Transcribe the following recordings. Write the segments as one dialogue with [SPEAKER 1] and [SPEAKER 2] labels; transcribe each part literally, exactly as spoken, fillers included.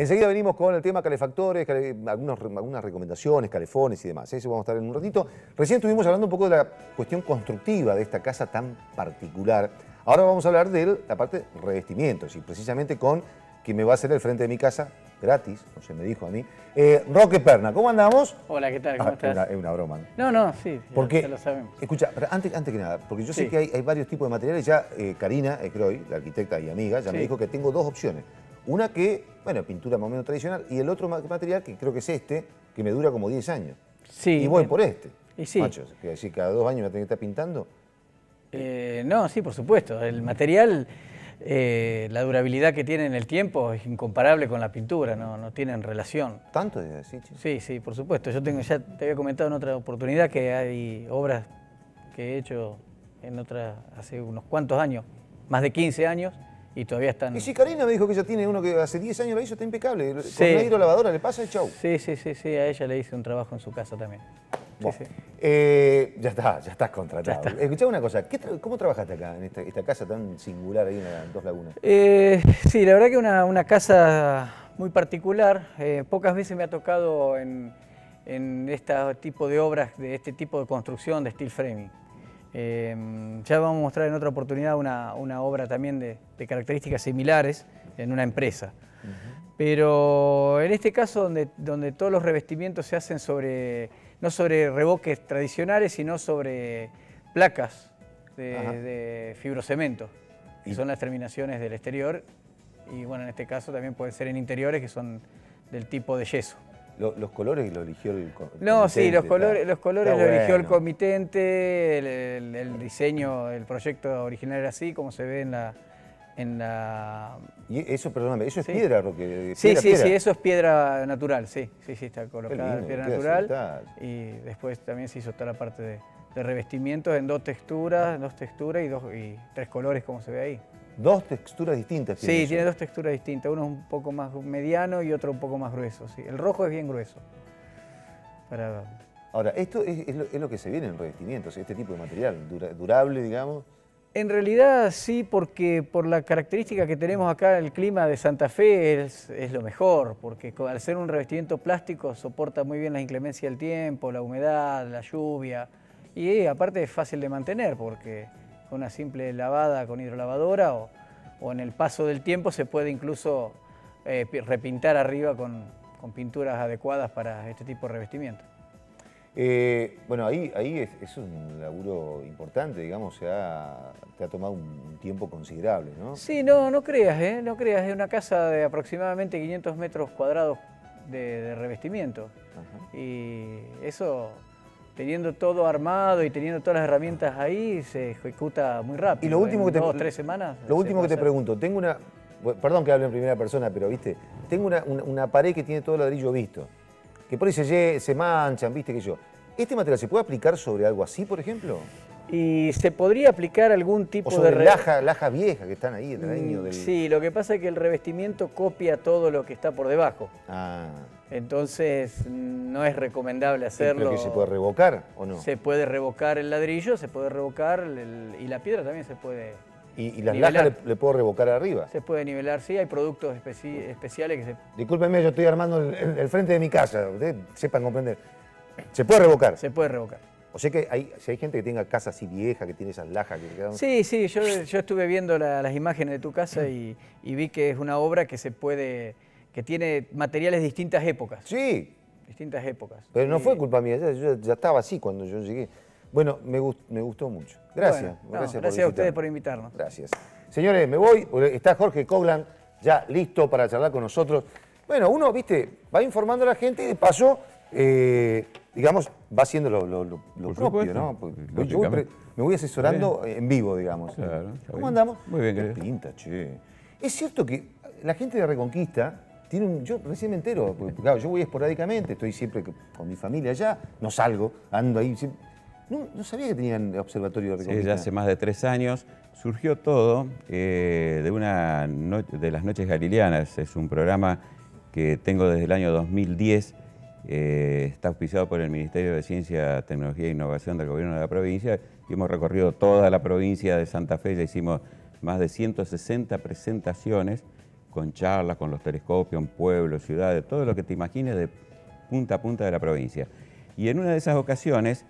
[SPEAKER 1] Enseguida venimos con el tema calefactores, cale, algunos, algunas recomendaciones, calefones y demás. Eso vamos a estar en un ratito. Recién estuvimos hablando un poco de la cuestión constructiva de esta casa tan particular. Ahora vamos a hablar de la parte de revestimientos y precisamente con quien me va a hacer el frente de mi casa, gratis, no se me dijo a mí, eh, Roque Perna. ¿Cómo andamos?
[SPEAKER 2] Hola, ¿qué tal? ¿Cómo
[SPEAKER 1] ah,
[SPEAKER 2] estás?
[SPEAKER 1] Es una, es una broma.
[SPEAKER 2] No, no, sí,
[SPEAKER 1] porque,
[SPEAKER 2] ya, ya lo sabemos.
[SPEAKER 1] Escucha, antes, antes que nada, porque yo sé
[SPEAKER 2] sí.
[SPEAKER 1] que hay, hay varios tipos de materiales. Ya eh, Karina Ecroy, la arquitecta y amiga, ya sí. me dijo que tengo dos opciones. Una que, bueno, pintura más o menos tradicional, y el otro material que creo que es este, que me dura como diez años.
[SPEAKER 2] Sí.
[SPEAKER 1] Y voy por este.
[SPEAKER 2] Y sí.
[SPEAKER 1] Machos, que decir, cada dos años me tengo que estar pintando.
[SPEAKER 2] Eh, no, sí, por supuesto. El material, eh, la durabilidad que tiene en el tiempo es incomparable con la pintura, no, no tienen relación.
[SPEAKER 1] ¿Tanto es así, chico?
[SPEAKER 2] Sí, sí, por supuesto. Yo tengo, ya te había comentado en otra oportunidad que hay obras que he hecho en otra, hace unos cuantos años, más de quince años, y todavía están...
[SPEAKER 1] Y si Karina me dijo que ella tiene uno que hace diez años la hizo, está impecable.
[SPEAKER 2] Sí.
[SPEAKER 1] Con una hidrolavadora le pasa y chau.
[SPEAKER 2] Sí, sí, sí, sí, a ella le hice un trabajo en su casa también.
[SPEAKER 1] Bueno,
[SPEAKER 2] sí, sí.
[SPEAKER 1] Eh, ya está, ya estás contratado.
[SPEAKER 2] Ya está.
[SPEAKER 1] Escuchá una cosa, ¿qué tra ¿cómo trabajaste acá, en esta, esta casa tan singular ahí en, la, en Dos Lagunas?
[SPEAKER 2] Eh, sí, la verdad que una, una casa muy particular. Eh, pocas veces me ha tocado en, en este tipo de obras, de este tipo de construcción de steel framing. Eh, ya vamos a mostrar en otra oportunidad una, una obra también de, de características similares en una empresa. Uh-huh. Pero en este caso donde, donde todos los revestimientos se hacen sobre, no sobre revoques tradicionales, sino sobre placas de, de fibrocemento, que son las terminaciones del exterior, y bueno, en este caso también pueden ser en interiores que son del tipo de yeso.
[SPEAKER 1] ¿Los colores lo eligió el comitente?
[SPEAKER 2] No, sí, los colores, los colores lo
[SPEAKER 1] bueno.
[SPEAKER 2] eligió el comitente, el, el, el diseño, el proyecto original era así, como se ve en la... En la...
[SPEAKER 1] Y eso, perdóname, ¿eso es
[SPEAKER 2] ¿Sí?
[SPEAKER 1] piedra, Roque?
[SPEAKER 2] Sí,
[SPEAKER 1] ¿Piedra,
[SPEAKER 2] sí,
[SPEAKER 1] piedra?
[SPEAKER 2] sí, eso es piedra natural, sí, sí, sí, está colocada
[SPEAKER 1] lindo,
[SPEAKER 2] piedra
[SPEAKER 1] piedra
[SPEAKER 2] natural. Y después también se hizo toda la parte de, de revestimientos en dos texturas, dos texturas y, dos, y tres colores, como se ve ahí.
[SPEAKER 1] ¿Dos texturas distintas?
[SPEAKER 2] Sí,
[SPEAKER 1] tiene,
[SPEAKER 2] tiene dos texturas distintas, uno es un poco más mediano y otro un poco más grueso, sí. El rojo es bien grueso. Para...
[SPEAKER 1] Ahora, esto es, es, lo, es lo que se viene en revestimientos, este tipo de material, dura, durable, digamos.
[SPEAKER 2] En realidad sí, porque por la característica que tenemos acá, el clima de Santa Fe es, es lo mejor, porque al ser un revestimiento plástico soporta muy bien la inclemencia del tiempo, la humedad, la lluvia, y aparte es fácil de mantener, porque con una simple lavada con hidrolavadora o, o en el paso del tiempo se puede incluso eh, repintar arriba con, con pinturas adecuadas para este tipo de revestimiento.
[SPEAKER 1] Eh, bueno, ahí, ahí es, es un laburo importante, digamos, se ha, te ha tomado un tiempo considerable, ¿no?
[SPEAKER 2] Sí, no, no creas, ¿eh? No creas, es una casa de aproximadamente quinientos metros cuadrados de, de revestimiento. Ajá. Y eso, teniendo todo armado y teniendo todas las herramientas ahí, se ejecuta muy rápido.
[SPEAKER 1] Y lo último
[SPEAKER 2] en
[SPEAKER 1] que te,
[SPEAKER 2] dos, tres semanas.
[SPEAKER 1] Lo último que te pregunto, tengo una, perdón que hable en primera persona, pero viste, tengo una, una, una pared que tiene todo ladrillo visto, que por ahí se, se manchan, viste que yo. ¿Este material se puede aplicar sobre algo así, por ejemplo?
[SPEAKER 2] Y se podría aplicar algún tipo
[SPEAKER 1] o sobre
[SPEAKER 2] de...
[SPEAKER 1] laja, laja vieja que están ahí, el daño del...
[SPEAKER 2] Sí, lo que pasa es que el revestimiento copia todo lo que está por debajo.
[SPEAKER 1] Ah.
[SPEAKER 2] Entonces no es recomendable hacerlo.
[SPEAKER 1] ¿Pero que se puede revocar o no?
[SPEAKER 2] Se puede revocar el ladrillo, se puede revocar el, y la piedra también se puede
[SPEAKER 1] ¿Y, y las lajas le, le puedo revocar arriba?
[SPEAKER 2] Se puede nivelar, sí, hay productos especi especiales que se...
[SPEAKER 1] Discúlpenme, yo estoy armando el, el, el frente de mi casa, ustedes sepan comprender. ¿Se puede revocar?
[SPEAKER 2] Se puede revocar.
[SPEAKER 1] O sea que hay, si hay gente que tenga casa así vieja, que tiene esas lajas que quedan...
[SPEAKER 2] Sí, sí, yo, yo estuve viendo la, las imágenes de tu casa y, y vi que es una obra que se puede, que tiene materiales de distintas épocas.
[SPEAKER 1] Sí.
[SPEAKER 2] Distintas épocas.
[SPEAKER 1] Pero no
[SPEAKER 2] y...
[SPEAKER 1] fue culpa mía, yo, yo ya estaba así cuando yo llegué. Bueno, me, gust, me gustó mucho. Gracias.
[SPEAKER 2] Bueno, no,
[SPEAKER 1] gracias
[SPEAKER 2] gracias
[SPEAKER 1] por
[SPEAKER 2] a ustedes por invitarnos.
[SPEAKER 1] Gracias. Señores, me voy. Está Jorge Coglan ya listo para charlar con nosotros. Bueno, uno, viste, va informando a la gente y de paso... Eh, digamos, va haciendo lo, lo, lo, lo propio, supuesto, ¿no? Porque yo voy, me voy asesorando en vivo, digamos.
[SPEAKER 3] Claro,
[SPEAKER 1] ¿Cómo
[SPEAKER 3] bien.
[SPEAKER 1] andamos?
[SPEAKER 3] Muy bien, querido.
[SPEAKER 1] Pinta, che. Es cierto que la gente de Reconquista tiene un... Yo recién me entero, porque claro, yo voy esporádicamente, estoy siempre con mi familia allá, no salgo, ando ahí. No, no sabía que tenían observatorio de Reconquista.
[SPEAKER 3] Sí, ya hace más de tres años. Surgió todo eh, de, una no, de las Noches Galileanas. Es un programa que tengo desde el año dos mil diez. Eh, está auspiciado por el Ministerio de Ciencia, Tecnología e Innovación del Gobierno de la provincia y hemos recorrido toda la provincia de Santa Fe, ya hicimos más de ciento sesenta presentaciones con charlas, con los telescopios en pueblos, ciudades, todo lo que te imagines de punta a punta de la provincia. Y en una de esas ocasiones,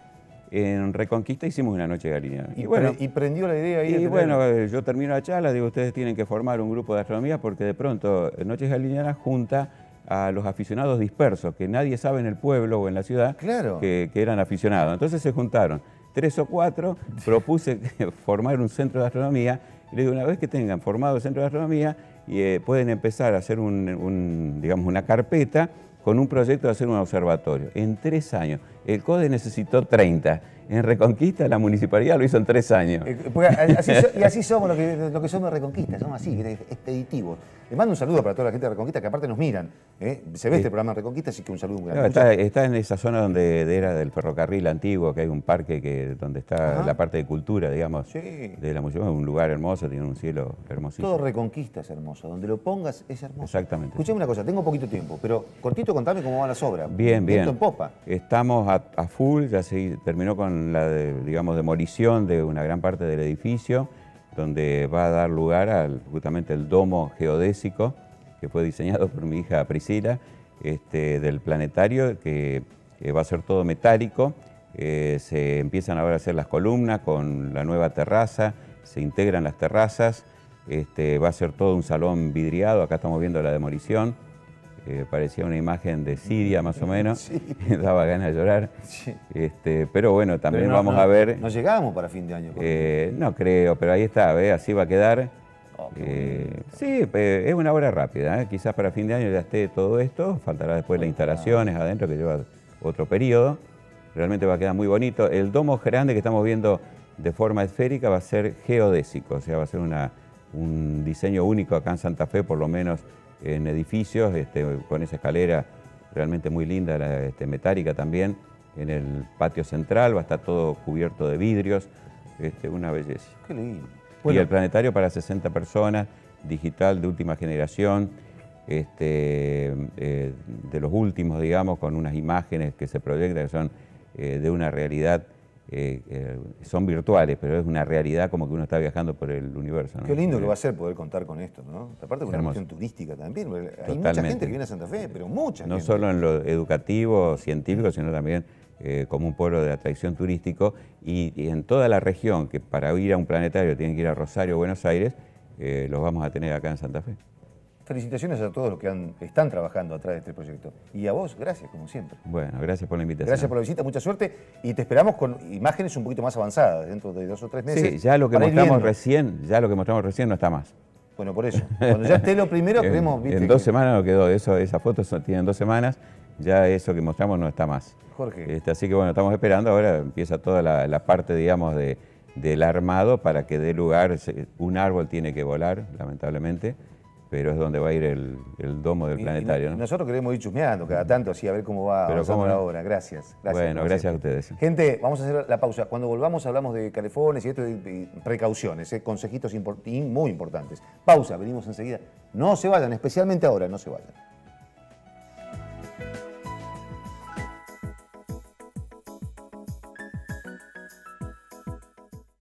[SPEAKER 3] en Reconquista hicimos una noche galiniana.
[SPEAKER 1] Y, y, bueno, y prendió la idea ahí.
[SPEAKER 3] Y bueno, yo termino la charla, digo, ustedes tienen que formar un grupo de astronomía porque de pronto Noches Galinianas junta a los aficionados dispersos, que nadie sabe en el pueblo o en la ciudad
[SPEAKER 1] claro.
[SPEAKER 3] que, que eran aficionados. Entonces se juntaron tres o cuatro, propuse formar un centro de astronomía, y les digo, una vez que tengan formado el centro de astronomía, y, eh, pueden empezar a hacer un, un, digamos, una carpeta con un proyecto de hacer un observatorio. En tres años. El CODE necesitó treinta. En Reconquista la municipalidad lo hizo en tres años.
[SPEAKER 1] Eh, así so, y así somos lo que, lo que somos Reconquista, somos así, expeditivos. Les mando un saludo para toda la gente de Reconquista que aparte nos miran. ¿eh? Se ve sí. este programa de Reconquista, así que un saludo.
[SPEAKER 3] No, está, está en esa zona donde era del ferrocarril antiguo, que hay un parque que, donde está Ajá. la parte de cultura, digamos, sí. de la municipalidad. Es un lugar hermoso, tiene un cielo hermosísimo.
[SPEAKER 1] Todo Reconquista es hermoso, donde lo pongas es hermoso.
[SPEAKER 3] Exactamente.
[SPEAKER 1] Escuchame una cosa, tengo poquito tiempo, pero cortito contame cómo van las obras.
[SPEAKER 3] Bien, bien.
[SPEAKER 1] En popa.
[SPEAKER 3] Estamos a, a full, ya se terminó con la, de, digamos, demolición de una gran parte del edificio, donde va a dar lugar al justamente el domo geodésico, que fue diseñado por mi hija Priscila, este, del planetario, que eh, va a ser todo metálico. Eh, se empiezan ahora a hacer las columnas con la nueva terraza, se integran las terrazas, este, va a ser todo un salón vidriado, acá estamos viendo la demolición. Eh, parecía una imagen de Siria más o menos, sí. daba ganas de llorar, sí. este, pero bueno, también pero no, vamos
[SPEAKER 1] no,
[SPEAKER 3] a ver...
[SPEAKER 1] No llegamos para fin de año.
[SPEAKER 3] Eh, no creo, pero ahí está, ¿ve? Así va a quedar. Oh, eh, sí, es una obra rápida, ¿eh? Quizás para fin de año ya esté todo esto, faltará después las instalaciones adentro que lleva otro periodo, realmente va a quedar muy bonito. El domo grande que estamos viendo de forma esférica va a ser geodésico, o sea, va a ser una, un diseño único acá en Santa Fe, por lo menos en edificios, este, con esa escalera realmente muy linda, la, este, metálica también. En el patio central va a estar todo cubierto de vidrios, este, una belleza.
[SPEAKER 1] Qué lindo.
[SPEAKER 3] Bueno. Y el planetario para sesenta personas, digital de última generación, este, eh, de los últimos, digamos, con unas imágenes que se proyectan que son eh, de una realidad. Eh, eh, son virtuales, pero es una realidad como que uno está viajando por el universo, ¿no?
[SPEAKER 1] Qué lindo que va a ser poder contar con esto, ¿no? Aparte con una cuestión turística también. Hay Totalmente. Mucha gente que viene a Santa Fe, pero mucha
[SPEAKER 3] No
[SPEAKER 1] gente.
[SPEAKER 3] solo en lo educativo, científico, sino también eh, como un pueblo de atracción turístico y, y en toda la región, que para ir a un planetario tienen que ir a Rosario o Buenos Aires, eh, los vamos a tener acá en Santa Fe.
[SPEAKER 1] Felicitaciones a todos los que han, están trabajando atrás de este proyecto. Y a vos, gracias, como siempre.
[SPEAKER 3] Bueno, gracias por la invitación.
[SPEAKER 1] Gracias por la visita, mucha suerte. Y te esperamos con imágenes un poquito más avanzadas, dentro de dos o tres meses.
[SPEAKER 3] Sí, ya lo que mostramos recién, ya lo que mostramos recién no está más.
[SPEAKER 1] Bueno, por eso. Cuando ya esté lo primero, queremos...
[SPEAKER 3] En dos que... semanas no quedó, eso, esas fotos tienen dos semanas, ya eso que mostramos no está más.
[SPEAKER 1] Jorge.
[SPEAKER 3] Este, así que bueno, estamos esperando, ahora empieza toda la, la parte, digamos, de, del armado para que dé lugar, un árbol tiene que volar, lamentablemente, pero es donde va a ir el, el domo del
[SPEAKER 1] y,
[SPEAKER 3] planetario.
[SPEAKER 1] Y
[SPEAKER 3] ¿no?
[SPEAKER 1] Nosotros queremos ir chusmeando cada tanto, así a ver cómo va avanzando la obra. Gracias. gracias
[SPEAKER 3] bueno, gracias a ustedes.
[SPEAKER 1] Gente, vamos a hacer la pausa. Cuando volvamos hablamos de calefones y esto de precauciones, ¿eh? consejitos import muy importantes. Pausa, venimos enseguida. No se vayan, especialmente ahora, no se vayan.